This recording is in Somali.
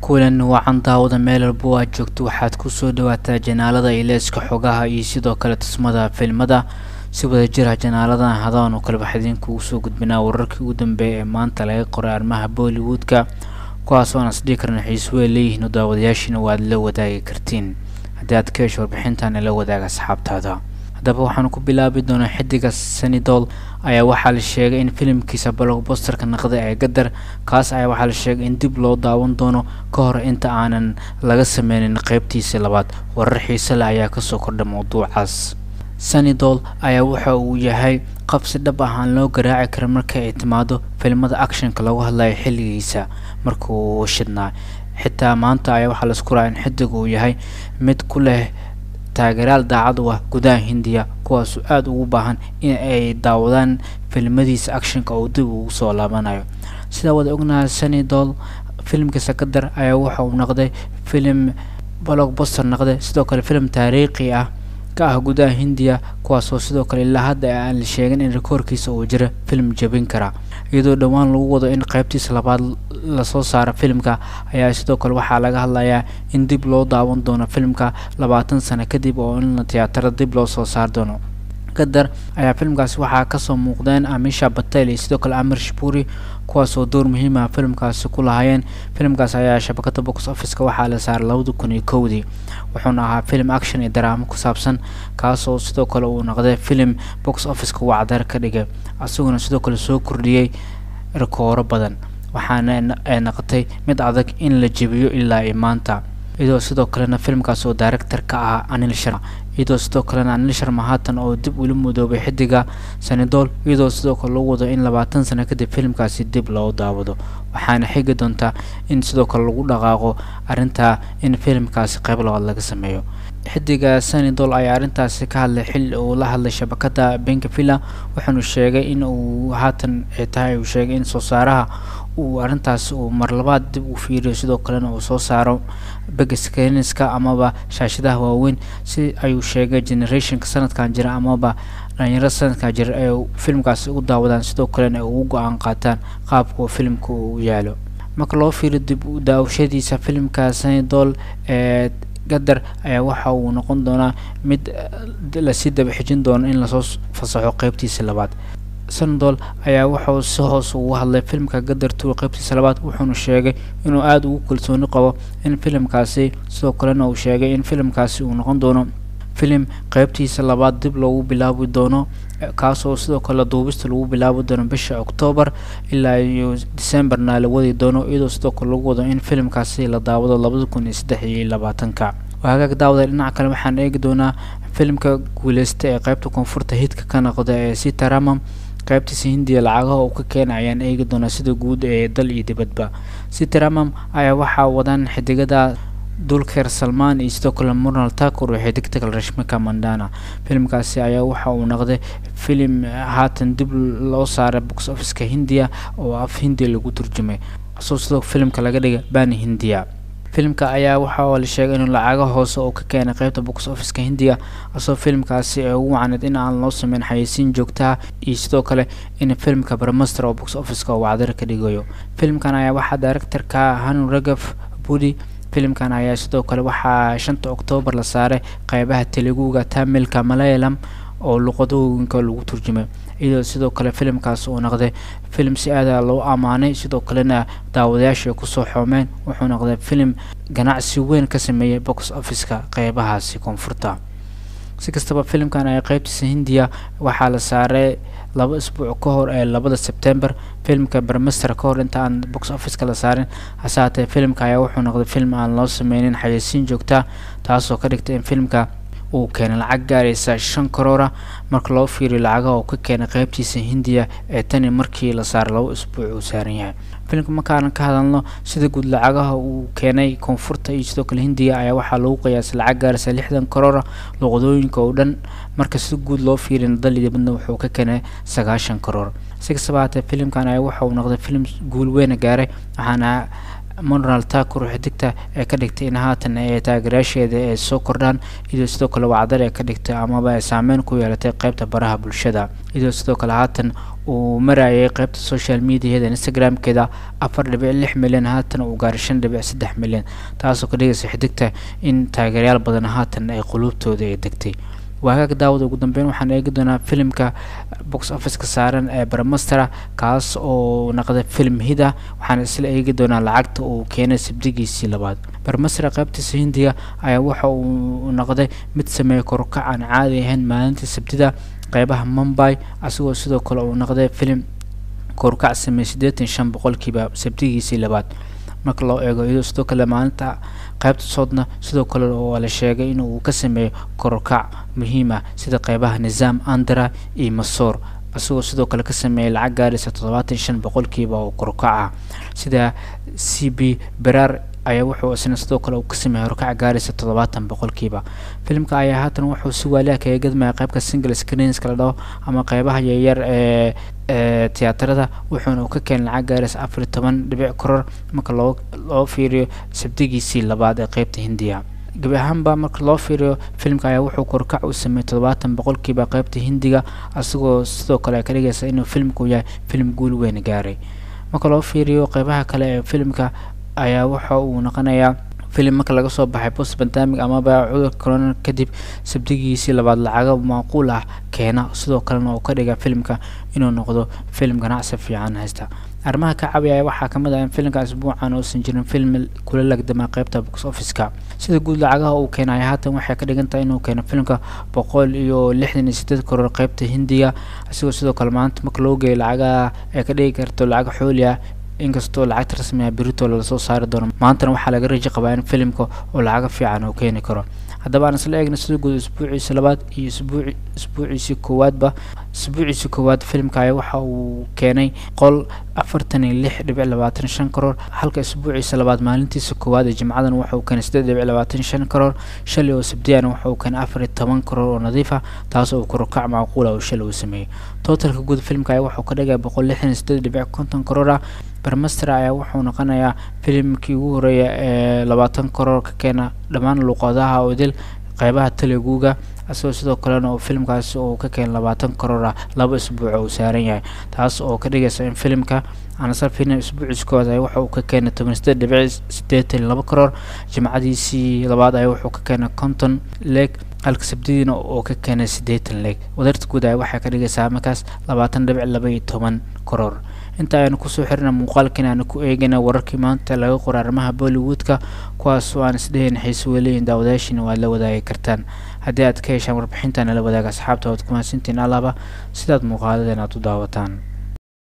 kulan wacan daawada meel walba aad joogto waxaad ku soo dhawaataa janaalada ilayska xogaha iyo sidoo kale tusmada filmada si wada jira janaaladan hadaan oo kala baxdeen kugu soo gudbinaa wararkii ugu dambeeyay ee maanta laga qoray arrimaha Bollywoodka kuwaas oo nasdii karna xiiso weyn leeyihiin daawadayaashina waad la wadaagi kartiin haddii aad ka hesho warbixintan la wadaaga asxaabtaada haddaba waxaan ku bilaabi doonaa xidiga Sunny Deol ayaa waxaa la sheegay in filimkiisa blockbuster-ka noqday ee Gadar kaas ayaa waxaa la sheegay in dib loo daawan doono ka hor inta aanan laga sameynin qaybtiisa labaad warar xiiso leh ayaa ka soo kordhay mowduucaas Sunny Deol ayaa waxa uu yahay qabsi dhab ah aan loo garaaci karin marka ay timaado filmada action-ka lagu hadlayo xilligiisa markuu shidnaa xitaa maanta ayaa waxaa la isku raacay in xidigu uu yahay mid ku leh taageerayaal daacad u ah gudaha Hindiya kuwaas oo aad ugu baahan in ay daawadaan filmadiisa action-ka oo dib ugu soo laabanayo sida wada ognahay Sunny Deol filmkiisa Gadar ayaa waxa uu noqday film blockbuster noqday sidoo kale film taariikhi ah ka ah gudaha Hindiya kuwaas oo sidoo kale ilaa hadda aan la sheegin in rekoorkiisa uu jiro film jabin kara iyadoo dhawaan lagu wado in qaybtiisa labaad la soo saaro filmka ayaa sidoo kale waxaa laga hadlayaa in dib loo daawan doono filmka 20 sano kadib oo in tiyaatarada dib loo soo saar doono Gadar ayaa filmkaas waxaa ka soo muuqdeen Amisha Patel iyo sidoo kale Amrish Puri kuwaas oo door muhiim ah filmkaas ku lahaayeen filmkaas ayaa shabakada box office-ka waxaa la saaray 2001 wuxuuna ahaa film action iyo drama ku saabsan kaas oo sidoo kale uu noqday film box office-ka wacdar ka dhigay asaguna sidoo kale soo kordhiyay rekooro badan waxaana ay noqotay mid adag in la jabiyo ilaa maanta iyadoo sidoo kalena filmkaas oo director ka ah Anil Sharma iyadoo sidoo kalena Anil Sharma haatan oo dib u midoobay xidiga Sunny Deol iyadoo sidoo kale lagu wado in 20 sano kadib filmkaasi dib loo daawado waxaana xigi doonta in sidoo kale lagu dhaqaaqo arinta in filmkaasi qayb labaad laga sameeyo xidiga Sunny Deol ayaa arintaasi ka hadlay xil uu la hadlay shabakada Benfila wuxuuna sheegay in uu haatan tahay uu sheegay in soo saaraha uu arintaas uu mar labaad dib u fiiriyo sidoo kalena uu soo saaro big screen-ska amaba shaashadaha waaweyn si ayuu sheegay generation-ka sanadkan jira amaba dhalinyarada sanadkan jira ee filmkaas u daawadaan sidoo kalena ay ugu go'aan qaataan qaabka filmku uu yaalo marka loo fiiriyo dib u daawashadiisa filmka Sunny Deol ee Gadar ayaa waxa uu noqon doonaa mid la sii daba xijin doono in la soo fasaxo qaybtiisa labaad Sunny Deol ayaa waxa uu si hoos ugu hadlay filmka Gadar 2 qaybtiisa labaad wuxuuna sheegay inuu aad ugu kalsooni qabo in filmkaasi sidoo kalena uu sheegay in filmkaasi uu noqon doono film qaybtiisa labaad dib loogu bilaabi doono kaas oo sidoo kale duubista lagu bilaabi doono bisha October ilaa iyo December na la wadi doono iyadoo sidoo kale lagu wado in filmkaasi la daawado 2023 waaga daawada dhinaca kale waxaan eegi doonaa filmka guuleysta ee qaybta koonfurta hidka ka noqda ee Sitaramam qaybtiisa Hindiya lacagaha uu ka keenayaan eegi doona sida guud ee dal iyo dibadba Sitaramam ayaa waxa wadaan xidigada Dulquer Salmaan iyo sidoo kale Mrinal Thakur waxay xidigta Rashmika Mandanna filmkaasi ayaa waxa uu noqday film haatan dib loo saaray box office-ka Hindiya oo af Hindi lagu turjumay sidoo filmka laga dhigay Bani Hindiya filmka ayaa waxa la sheegay in lacaga hoose oo ka keenay qaybta box office-ka Hindiya asoo filmkaasi ay ugu wacanad in aan loo sameyn xayeysiin joogta iyo sidoo kale in filmka Brahmastra oo box office-ka wacdar ka dhigayo filmkan ayaa waxa director-ka Hanu Raghav Budi filmkan ayaa sidoo kale waxa 5 October la saaray qaybaha Teluguga Tamilka Malayalam oo luqadooyinka lagu turjumay iyadoo sidoo kale filmkaas uu noqday film si aad ah loo amaanay sidoo kalena daawadayaasha ku soo xoomeen wuxuu noqday film ganacsi weyn ka sameeyay box office-ka qaybahaasi koonfurta si kastaba filmkan ay qaybtiisa Hindiya waxa la saaray 2 isbuuc ka hor ee 2 September filmka Brahmastra ka hor inta aan box office-ka la saarin hasaatee filmka ayaa wuxuu noqday film aan loo sameynin xayeysiin joogta taasoo ka dhigtay in filmka uu keenay lacag gaaraysa 5 karoor marka loo fiiriyo lacagaha uu ka keenay qaybtiisa Hindiya ee tan markii la saaray 2 isbuuc uu saaran yahay filmka markaan ka hadalno sida guud lacagaha uu keenay koonfurta iyo sidoo kale Hindiya ayaa waxa lagu qiyaasay lacag gaaraysa 60 karoor luqadooyinka oo dhan marka si guud loo fiiriyo dalidibadna wuxuu ka keenay 90 karoor si kastaba filmkan ayaa waxa uu noqday film guul weyn gaaray waxaana Monreal Thakur xidigta ee ka dhigtay in haatan ay taageerayaasheeda ay soo kordhaan iyadoo sidoo kale wacdal ay ka dhigtay amaba ay saameyn ku yeelatay qaybta baraha bulshada iyadoo sidoo kale haatan uu marayay qaybta social media-da Instagram-keeda 4.6 milyan haatan uu gaaray 5.3 milyan taasoo ka dhigaysa xidigta in taageerayaal badan haatan ay qulubtooda ay degtay waagaga daawada ugu dambeyn waxaan eegi doonaa filimka box office ka saaran ee Brahmastra kaas oo noqday film hida waxaan isla eegi doonaa lacagta uu keenay sabdigiisii labaad Brahmastra qaybtiisa Hindiga ayaa waxa uu noqday mid sameeyay kor u kac aan caadi ahayn maalintii sabtida qaybaha Mumbai asagoo sidoo kale uu noqday film kor u kac sameeyay 85% sabdigiisii labaad marka loo eego iyadoo sidoo kale maalinta qaybta soodna sidoo kale oo la sheegay inuu ka sameeyo kor u kac muhiim ah sida qaybaha Nizam Andhra iyo Mysore asagoo sidoo kale ka sameeyay lacag gaaraysa 75% oo kor u kac ah sida CB Berar ayaa wuxuu isna sidoo kale uu ka sameeyay horkac gaaraysa 70% filimka ayaa haatan wuxuu si wali ah kaga gadmay qaybka single screens kala dhaw ama qaybaha yaryar ee tiyaatarada wuxuuna ka keenay lacag gaaraysa 14 crore marka loo fiiriyo sabdigiisii labaad ee qaybta Hindiya gabi ahaanba marka loo fiiriyo filimka ayaa wuxuu korkac u sameeyay 70% qaybta Hindiga asagoo sidoo kale ka dhigaysa inuu filimku yahay film guul weyn gaaray marka loo fiiriyo qaybaha kale ee filimka ayaa waxa uu noqonayaa filim marka laga soo baxay post pandemic ama cudurka corona kadib sabdigiisii labaad lacaga macquul ah keena sidoo kalena uu ka dhiga filimka inuu noqdo film ganacsi fiican haysta arrimaha ka caawiyay waxaa kamid ah in filimka isbuucan oo san jirin film kula lagdama qaybta box office-ka sida guud lacagaha uu keenay haatan waxay ka dhigan tahay inuu keeno filimka 168 crore qaybta Hindiga asigoo sidoo kale maanta marka loo geeyo lacagaha ay ka dhigi karto lacag xooli ah inkastoo lacagta rasmi ah birito la soo saari doono maantana waxaa laga rajo qabaa in filimka oo lacag fiican uu keeni karo haddaba aan isla eegno sida guud isbuuciisa labaad iyo isbuuciisa koowaad filimka ayaa waxa uu keenay 46.25 crore halka isbuuciisa labaad maalintiisa koowaad ee jimcadan waxa uu keenay 8.25 crore shalay oo sabtiyana waxa uu keenay 14 crore oo nadiif ah taas oo kor u kac macquul ah oo shalay uu sameeyay totalka guud filimka ayaa waxa uu ka dhigay 168.50 crore Brahmastra ayaa wuxuu noqonayaa filimkii ugu horeeyay ee 20 crore ka keena dhammaan luqadaha oo dil qaybaha Teluguga asoo sidoo kale oo filimkaas oo ka keen 20 crore laba isbuuc oo saaran yahay taas oo ka dhigaysa in filimka aan sarfin isbuuciiskooda ay waxa uu ka keenay 18.82 crore jimcadiisii labaad ay wuxuu ka keenay 50 leg halka sabtidiina oo ka keenay 80 leg wadarta guud ay waxa ka dhigaysaa markaas 20.12 crore inta aynu ku soo xirnaa muuqaalkan aan ku eegana wararkii maanta laga qoray arrimaha Bollywood-ka kuwaas oo aan isdheyn xiiso weyn daawadayaashina waa la wadaagi kartaan haddii aad ka heshaan warbixintan la wadaaga asxaabta oo ku maasintiin alaba sidaad muuqaaladan aad u daawataan